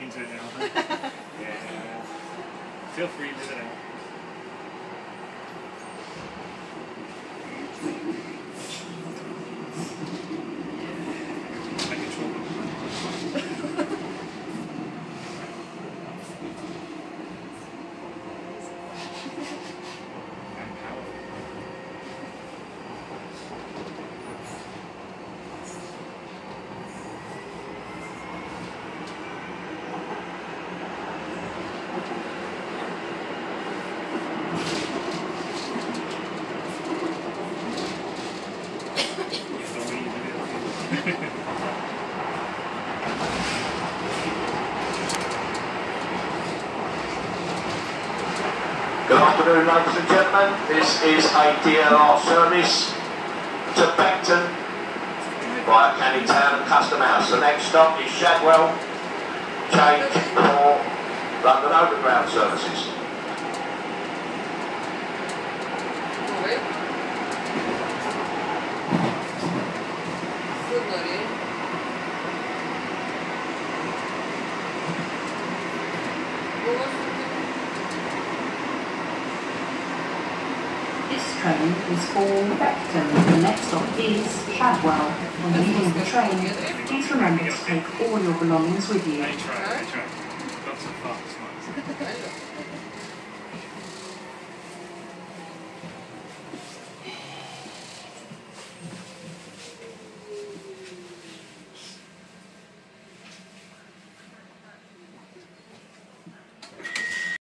into it now. Yeah. Feel free to live it out. I control it. I'm powerful. Good afternoon, ladies and gentlemen. This is a DLR service to Beckton via Canning Town and Custom House. The next stop is Shadwell, change for London Overground services. This train is for Beckton. The next stop is Shadwell. When leaving the train, please remember to take all your belongings with you. I try.